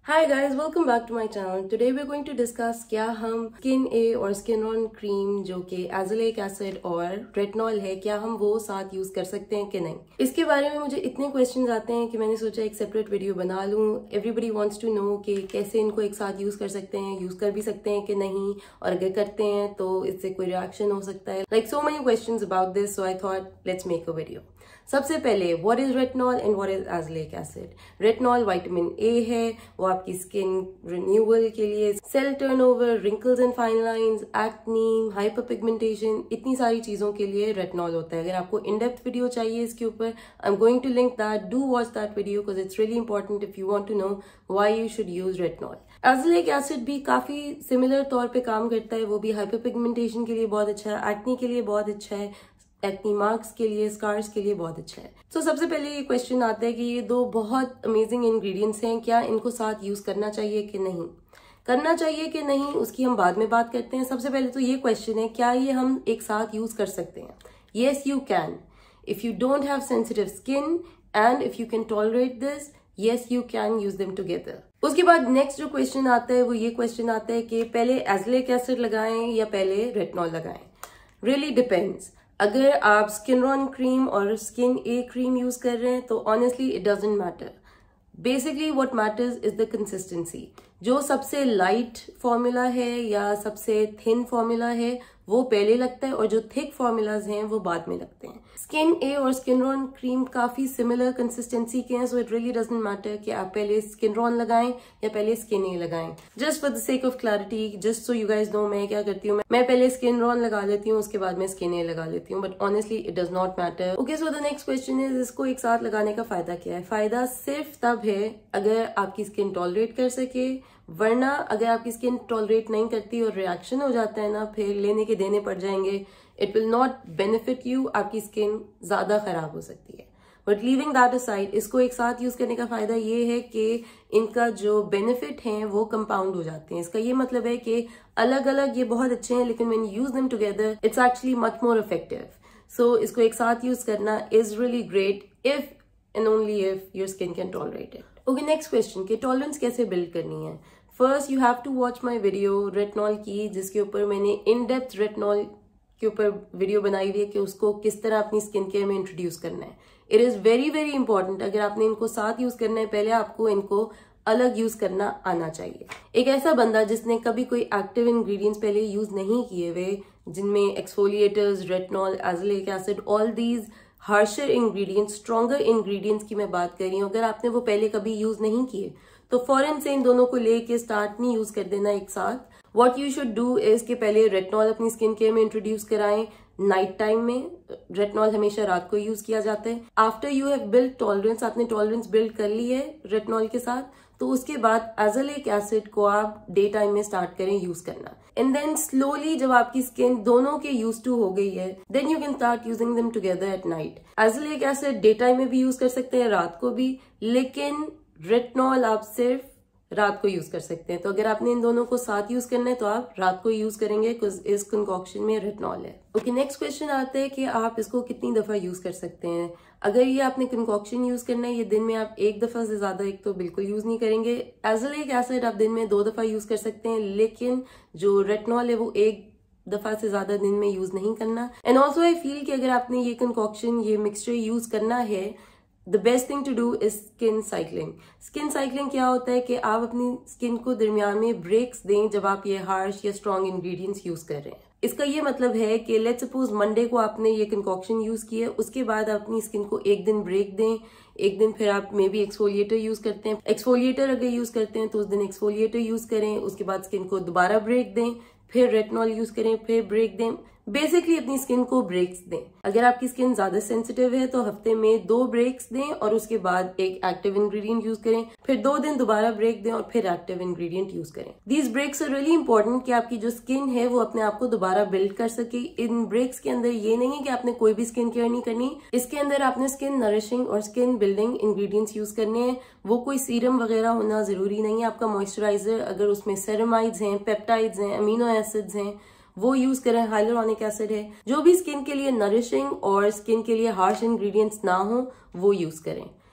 Hi guys, welcome back to my channel. Today we're going to discuss क्या हम skin A और skin on cream जो कि एजोलिक acid और रेटिनॉल है, क्या हम वो साथ यूज कर सकते हैं कि नहीं। इसके बारे में मुझे इतने क्वेश्चंस आते हैं कि मैंने सोचा एक सेपरेट वीडियो बना लूं। एवरीबडी वांट्स टू नो कि कैसे इनको एक साथ यूज कर सकते हैं, यूज कर भी सकते हैं कि नहीं, और अगर करते हैं तो इससे कोई रिएक्शन हो सकता है। Like so many questions about this, so I thought let's make a video. सबसे पहले what is retinol and what is azelaic acid. Retinol vitamin A है, वो आपकी स्किन रिन्यूअल के लिए, cell turnover, wrinkles and fine lines, acne, hyper pigmentation, इतनी सारी चीजों के लिए रेटिनॉल होता है। अगर आपको इन डेप्थ वीडियो चाहिए इसके ऊपर, I am going to link that, do watch that video because it's really important if you want to know why you should use retinol. Azelaic acid भी काफी सिमिलर तौर पे काम करता है, वो भी हाइपर पिगमेंटेशन के लिए बहुत अच्छा है, एक्ने के लिए बहुत अच्छा है, एक्ने मार्क्स के लिए, स्कार्स के लिए बहुत अच्छा है। तो सबसे पहले ये क्वेश्चन आता है कि ये दो बहुत अमेजिंग इंग्रेडिएंट्स हैं, क्या इनको साथ यूज करना चाहिए कि नहीं। करना चाहिए कि नहीं उसकी हम बाद में बात करते हैं। सबसे पहले तो ये क्वेश्चन है, क्या ये हम एक साथ यूज कर सकते हैं। Yes you can, if you don't have sensitive skin and if you can tolerate this, yes you can use them together. उसके बाद नेक्स्ट जो क्वेश्चन आता है वो ये क्वेश्चन आता है कि पहले एजोलिक एसिड लगाएं या पहले रेटिनॉल लगाएं। Really depends. अगर आप स्किन ऑन क्रीम और स्किन ए क्रीम यूज कर रहे हैं तो honestly it doesn't matter. Basically what matters is the consistency. जो सबसे लाइट फॉर्मूला है या सबसे थिन फॉर्मूला है वो पहले लगता है और जो थिक फॉर्मूलाज हैं वो बाद में लगते हैं। स्किन ए और स्किन रॉन क्रीम काफी सिमिलर कंसिस्टेंसी के हैं, so it really doesn't matter कि आप पहले स्किन रॉन लगाएं या पहले स्किन ए लगाएं। Just for the sake of clarity, just so you guys know, मैं क्या करती हूँ, मैं पहले स्किन रॉन लगा लेती हूँ, उसके बाद मैं स्किन ए लगा लेती हूँ, but honestly it does not matter. Okay, so the next question is, इसको एक साथ लगाने का फायदा क्या है। फायदा सिर्फ तब है अगर आपकी स्किन टॉलरेट कर सके, वरना अगर आपकी स्किन टॉलरेट नहीं करती और रिएक्शन हो जाता है ना, फिर लेने के देने पड़ जाएंगे, it will not benefit you, आपकी स्किन ज्यादा खराब हो सकती है। बट लीविंग दैट असाइड, इसको एक साथ यूज करने का फायदा ये है कि इनका जो बेनिफिट है वो कंपाउंड हो जाते हैं। इसका ये मतलब है कि अलग अलग ये बहुत अच्छे हैं, लेकिन when you use them together it's actually much more effective. So इसको एक साथ यूज करना is really great if and only if your skin can tolerate it. Okay, next question कि टॉलरेंस कैसे बिल्ड करनी है। First you have to watch my video retinol की, जिसके ऊपर मैंने इन डेप्थ रेटिनॉल के ऊपर वीडियो बनाई हुई है कि उसको किस तरह अपनी स्किन केयर में इंट्रोड्यूस करना है। It is very very important. अगर आपने इनको साथ यूज करना है, पहले आपको इनको अलग यूज करना आना चाहिए। एक ऐसा बंदा जिसने कभी कोई एक्टिव इंग्रेडिएंट्स पहले यूज नहीं किए हुए, जिनमें exfoliators, retinol, azelaic acid, all these harsher ingredients, stronger ingredients की मैं बात कर रही हूँ, अगर आपने वो पहले कभी यूज नहीं किए तो फौरन से इन दोनों को लेके स्टार्ट नहीं यूज कर देना एक साथ। What you should do is कि पहले रेटिनॉल अपनी स्किन केयर में इंट्रोड्यूस कराएं नाइट टाइम में। रेटिनॉल हमेशा रात को यूज किया जाता है। After you have build tolerance, आपने टॉलरेंस बिल्ड कर ली है रेटिनॉल के साथ, तो उसके बाद एजोलिक एसिड को आप डे टाइम में स्टार्ट करें यूज करना। एंड देन स्लोली जब आपकी स्किन दोनों के यूज टू हो गई है, then you can start using them together at night. Azelaic acid day time में भी यूज कर सकते हैं, रात को भी, लेकिन रेटिनॉल आप सिर्फ रात को यूज कर सकते हैं। तो अगर आपने इन दोनों को साथ यूज करना है तो आप रात को यूज करेंगे, बिकॉज इस कंकॉक्शन में रेटिनॉल है। ओके, नेक्स्ट क्वेश्चन आता है कि आप इसको कितनी दफा यूज कर सकते हैं। अगर ये आपने कंकॉक्शन यूज करना है, ये दिन में आप एक दफा से ज्यादा एक तो बिल्कुल यूज नहीं करेंगे। एजोलिक एसिड आप दिन में 2 दफा यूज कर सकते हैं, लेकिन जो रेटिनॉल है वो एक दफा से ज्यादा दिन में यूज नहीं करना। एंड ऑल्सो आई फील कि अगर आपने ये कंकॉक्शन, ये मिक्सचर यूज करना है, the best thing to do is skin cycling. Skin cycling क्या होता है कि आप अपनी स्किन को दरमियान में ब्रेक्स दें जब आप ये हार्श या स्ट्रॉन्ग इंग्रेडिएंट्स यूज कर रहे हैं। इसका ये मतलब है कि लेट्स सपोज मंडे को आपने ये कंकॉक्शन यूज किया, उसके बाद अपनी स्किन को एक दिन ब्रेक दें, एक दिन फिर आप मे बी एक्सफोलिएटर यूज करते हैं, एक्सफोलिएटर अगर यूज करते हैं तो उस दिन एक्सफोलिएटर यूज करें, उसके बाद स्किन को दोबारा ब्रेक दें, फिर रेटिनॉल यूज करें, फिर ब्रेक दें। बेसिकली अपनी स्किन को ब्रेक्स दें। अगर आपकी स्किन ज्यादा सेंसिटिव है तो हफ्ते में 2 ब्रेक्स दें और उसके बाद एक एक्टिव इंग्रेडिएंट यूज करें, फिर 2 दिन दोबारा ब्रेक दें और फिर एक्टिव इंग्रेडिएंट यूज करें। These breaks are really important कि आपकी जो स्किन है वो अपने आप को दोबारा बिल्ड कर सके। इन ब्रेक्स के अंदर ये नहीं है कि आपने कोई भी स्किन केयर नहीं करनी, इसके अंदर आपने स्किन नरिशिंग और स्किन बिल्डिंग इंग्रेडिएंट्स यूज करने हैं। वो कोई सीरम वगैरह होना जरूरी नहीं है। आपका मॉइस्चराइजर अगर उसमें सेरेमाइड्स हैं, पेप्टाइड्स हैं, अमीनो एसिड्स हैं, वो यूज करें, हाइलुरोनिक एसिड है। जो भी स्किन के लिए नरिशिंग और स्किन के लिए हार्श इंग्रेडिएंट्स ना हो वो यूज करें।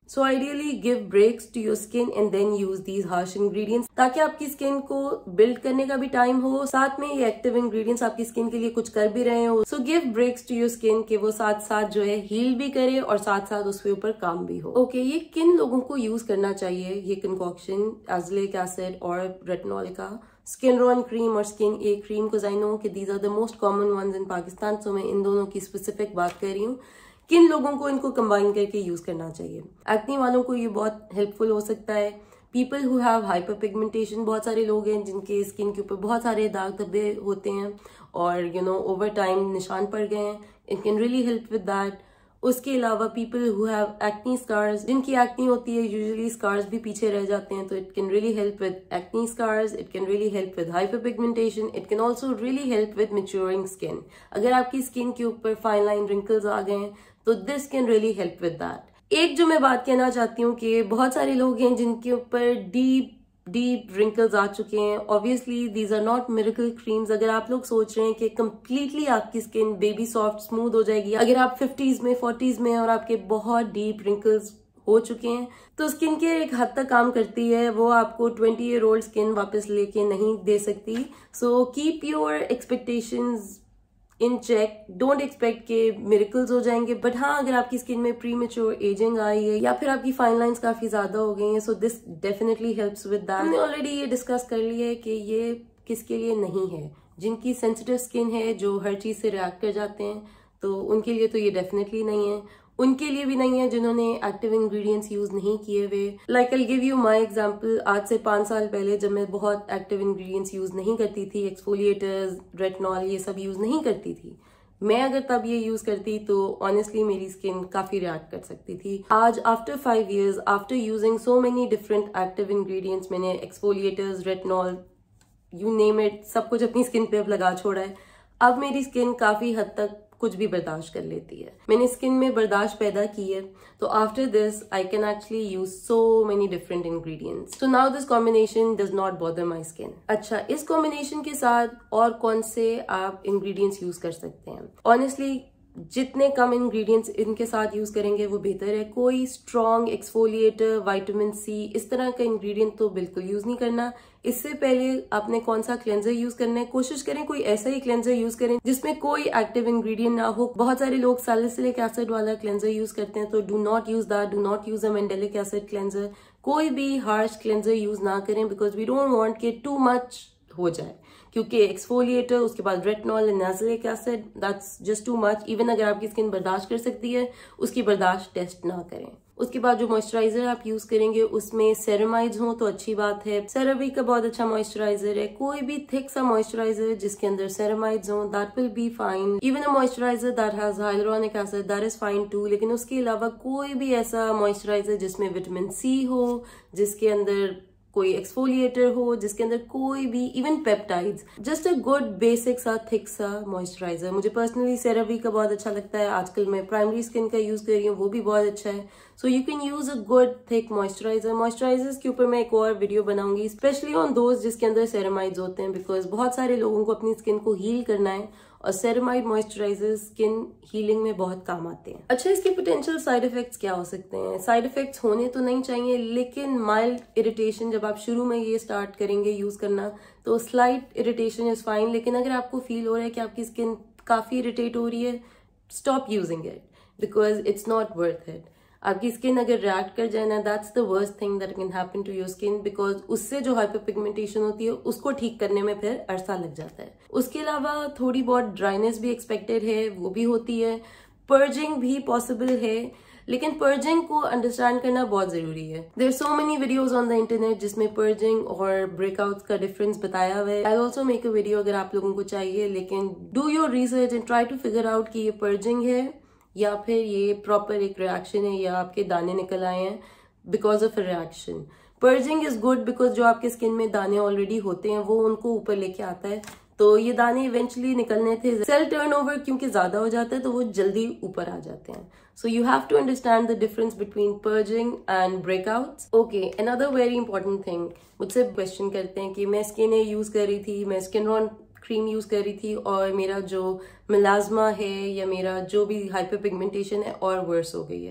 So ideally give breaks to your skin and then use these harsh ingredients, ताकि आपकी स्किन को बिल्ड करने का भी टाइम हो, साथ में ये एक्टिव इंग्रेडिएंट्स आपकी स्किन के लिए कुछ कर भी रहे हो। So give breaks to your skin कि वो साथ साथ जो है हील भी करे और साथ साथ उसके ऊपर काम भी हो। ओके, ये किन लोगों को यूज करना चाहिए ये कंकॉक्शन एज़ोलेक एसिड और रेटिनॉल का? स्किन रॉन क्रीम और स्किन ए क्रीम, को आई नो कि these are the most common ones in Pakistan, so मैं इन दोनों की स्पेसिफिक बात कर रही हूँ। किन लोगों को इनको कंबाइन करके यूज करना चाहिए? एक्ने वालों को ये बहुत हेल्पफुल हो सकता है। People who have hyper pigmentation, बहुत सारे लोग हैं जिनके स्किन के ऊपर बहुत सारे दाग धब्बे होते हैं और ओवर टाइम निशान पड़ गए हैं, it can really help with that. उसके अलावा people who have acne scars, जिनकी एक्नी होती है यूजुअली स्कार्स भी पीछे रह जाते हैं, तो it can really help with acne scars, it can really help with hyper pigmentation, it can also really help with maturing skin. अगर आपकी स्किन के ऊपर फाइन लाइन रिंकल्स आ गए हैं तो this can really help with that. एक जो मैं बात कहना चाहती हूँ कि बहुत सारे लोग हैं जिनके ऊपर डीप रिंकल्स आ चुके हैं। Obviously these are not miracle creams. अगर आप लोग सोच रहे हैं कि कंप्लीटली आपकी स्किन बेबी सॉफ्ट स्मूथ हो जाएगी, अगर आप 50s में 40s में और आपके बहुत डीप रिंकल्स हो चुके हैं, तो स्किन केयर एक हद तक काम करती है, वो आपको 20-year-old स्किन वापस लेके नहीं दे सकती। So keep your expectations in check, don't expect के मिरेकल्स हो जाएंगे, बट हाँ अगर आपकी स्किन में प्रीमेच्योर एजिंग आई है या फिर आपकी फाइन लाइंस काफी ज्यादा हो गई हैं, so this definitely helps with that. हमने ऑलरेडी ये डिस्कस कर लिया है कि ये किसके लिए नहीं है। जिनकी सेंसिटिव स्किन है, जो हर चीज से रिएक्ट कर जाते हैं, तो उनके लिए तो ये डेफिनेटली नहीं है। उनके लिए भी नहीं है जिन्होंने एक्टिव इंग्रेडिएंट्स यूज नहीं किए हुए। Like I give you my example, आज से 5 साल पहले जब मैं बहुत एक्टिव इंग्रेडिएंट्स यूज नहीं करती थी, एक्सफोलिएटर्स, रेटिनॉल, ये सब यूज नहीं करती थी, मैं अगर तब ये यूज करती तो ऑनेस्टली मेरी स्किन काफी रिएक्ट कर सकती थी। आज after 5 years, after using so many different active ingredients, मैंने exfoliators, retinol, you name it, सब कुछ अपनी स्किन पे अब लगा छोड़ा है। अब मेरी स्किन काफी हद तक कुछ भी बर्दाश्त कर लेती है। मैंने स्किन में बर्दाश्त पैदा की है, तो after this I can actually use so many different ingredients. So now this combination does not bother my skin. अच्छा, इस कॉम्बिनेशन के साथ और कौन से आप इंग्रेडिएंट्स यूज कर सकते हैं? ऑनेस्टली जितने कम इंग्रेडिएंट्स इनके साथ यूज करेंगे वो बेहतर है। कोई स्ट्रॉन्ग एक्सफोलिएटर, विटामिन सी, इस तरह का इंग्रेडिएंट तो बिल्कुल यूज नहीं करना। इससे पहले आपने कौन सा क्लेंजर यूज करना है, कोशिश करें कोई ऐसा ही क्लेंजर यूज करें जिसमें कोई एक्टिव इंग्रेडिएंट ना हो। बहुत सारे लोग सैलिसिलिक एसिड वाला क्लेंजर यूज करते हैं, तो do not use that, do not use a mandelic acid cleanser. कोई भी हार्श क्लेंजर यूज ना करें, बिकॉज वी डोंट वांट कि टू मच हो जाए, क्योंकि एक्सफोलिएटर, उसके बाद retinol and azelaic acid, that's just too much. Even अगर आपकी स्किन बर्दाश्त कर सकती है, उसकी बर्दाश्त टेस्ट ना करें। उसके बाद जो मॉइस्चराइजर आप यूज करेंगे उसमें सेरेमाइड्स हो तो अच्छी बात है। सेरावी का बहुत अच्छा मॉइस्चराइजर है। कोई भी थिक सा मॉइस्चराइजर जिसके अंदर सेरेमाइड्स हो, that will be fine. Even a moisturizer that has hyaluronic acid, that is fine too. लेकिन उसके अलावा कोई भी ऐसा मॉइस्चराइजर जिसमें विटामिन सी हो, जिसके अंदर कोई एक्सफोलिएटर हो, जिसके अंदर कोई भी even peptides, just a good basic सा थिक सा मॉइस्चराइजर। मुझे पर्सनली सेरावी का बहुत अच्छा लगता है। आजकल मैं प्राइमरी स्किन का यूज कर रही हूँ, वो भी बहुत अच्छा है। So you can use a good thick moisturiser. Moisturisers के ऊपर मैं एक और वीडियो बनाऊंगी, स्पेशली ऑन दोज जिसके अंदर सेरेमाइड्स होते हैं, बिकॉज बहुत सारे लोगों को अपनी स्किन को हील करना है और सेरेमाइड मॉइस्चराइजर्स स्किन हीलिंग में बहुत काम आते हैं। अच्छा, इसके पोटेंशियल साइड इफेक्ट्स क्या हो सकते हैं? साइड इफेक्ट्स होने तो नहीं चाहिए, लेकिन माइल्ड इरिटेशन, जब आप शुरू में ये स्टार्ट करेंगे यूज करना तो स्लाइट इरिटेशन इज फाइन। लेकिन अगर आपको फील हो रहा है कि आपकी स्किन काफी इरिटेट हो रही है, stop using it, because it's not worth it. आपकी स्किन अगर रिएक्ट कर जाए ना, that's the worst thing that can happen to your skin, because उससे जो हाइपर पिगमेंटेशन होती है उसको ठीक करने में फिर अरसा लग जाता है। उसके अलावा थोड़ी बहुत ड्राइनेस भी एक्सपेक्टेड है, वो भी होती है। पर्जिंग भी पॉसिबल है, लेकिन पर्जिंग को अंडरस्टैंड करना बहुत जरूरी है। There so many videos on the internet जिसमें पर्जिंग और ब्रेकआउट का डिफरेंस बताया हुआ है। I also make a video अगर आप लोगों को चाहिए, लेकिन do your research and try to figure out कि ये पर्जिंग है या फिर ये प्रॉपर एक रिएक्शन है, या आपके दाने निकल आए हैं because of a reaction. Purging is good because जो आपके स्किन में दाने ऑलरेडी होते हैं वो उनको ऊपर लेके आता है, तो ये दाने इवेंचुअली निकलने थे। सेल टर्नओवर क्योंकि ज्यादा हो जाता है तो वो जल्दी ऊपर आ जाते हैं। So you have to understand the difference between purging and breakouts. Okay, another very important thing, मुझसे क्वेश्चन करते हैं कि मैं स्किन ए यूज कर रही थी, मैं स्किन रॉन क्रीम यूज कर रही थी और मेरा जो मिलाजमा है या मेरा जो भी हाइपर पिगमेंटेशन है और वर्स हो गई है।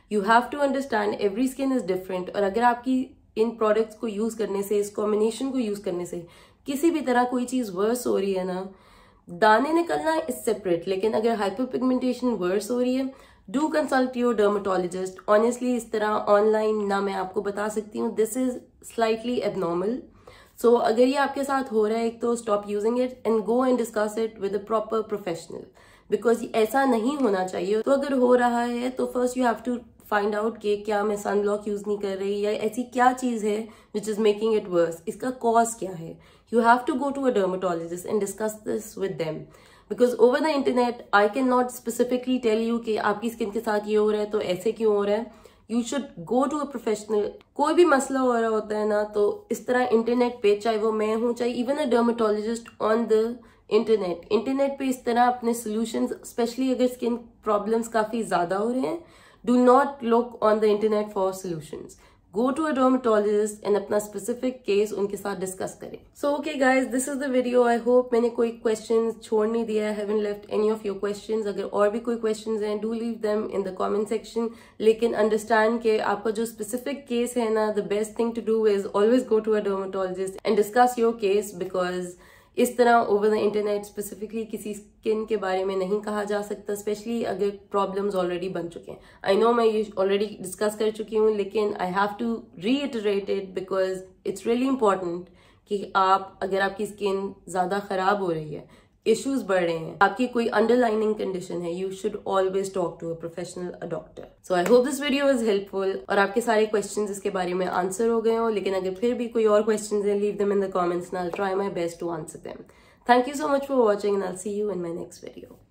You have to understand every skin is different, और अगर आपकी इन प्रोडक्ट्स को यूज करने से, इस कॉम्बिनेशन को यूज करने से किसी भी तरह कोई चीज वर्स हो रही है ना, दाने निकलना इज सेपरेट, लेकिन अगर हाइपर पिगमेंटेशन वर्स हो रही है, do consult your dermatologist. Honestly इस तरह ऑनलाइन ना मैं आपको बता सकती हूँ, this is slightly abnormal. So अगर ये आपके साथ हो रहा है, एक तो stop using it and go and discuss it with a proper professional, because ऐसा नहीं होना चाहिए। तो अगर हो रहा है तो first you have to find out कि क्या मैं सनब्लॉक यूज नहीं कर रही, या ऐसी क्या चीज है which is making it worse, इसका कॉज क्या है। You have to go to a dermatologist and discuss this with them, because over the internet I can not specifically tell you कि आपकी स्किन के साथ ये हो रहा है तो ऐसे क्यों हो रहा है। You should go to a professional. कोई भी मसला हो रहा होता है ना, तो इस तरह इंटरनेट पे, चाहे वो मैं हूँ, चाहे even a dermatologist on the internet पे इस तरह अपने सोल्यूशंस, स्पेशली अगर स्किन प्रॉब्लम्स काफी ज्यादा हो रहे हैं, do not look on the internet for solutions. Go to a dermatologist and अपना स्पेसिफिक केस उनके साथ डिस्कस करें। So okay guys, this is the video. I hope मैंने कोई क्वेश्चन छोड़ नहीं दिया है, haven't left any of your questions. अगर और भी कोई क्वेश्चंस हैं, do leave them in the comment section. लेकिन अंडरस्टैंड कि आपका जो स्पेसिफिक केस है ना, the best thing to do is always go to a dermatologist and discuss your case, because इस तरह ओवर द इंटरनेट स्पेसिफिकली किसी स्किन के बारे में नहीं कहा जा सकता, स्पेशली अगर प्रॉब्लम्स ऑलरेडी बन चुके हैं। आई नो मैं ये ऑलरेडी डिस्कस कर चुकी हूँ, लेकिन I have to reiterate it because it's really important कि आप, अगर आपकी स्किन ज्यादा खराब हो रही है, इश्यूज बढ़ रहे हैं, आपकी कोई अंडरलाइनिंग कंडीशन है, you should always talk to a professional, a doctor. So I hope this video is helpful और आपके सारे क्वेश्चंस इसके बारे में आंसर हो गए हो। लेकिन अगर फिर भी कोई और क्वेश्चंस हैं, leave them in the comments and I will try my best to answer them. Thank you so much for watching and I will see you in my next video.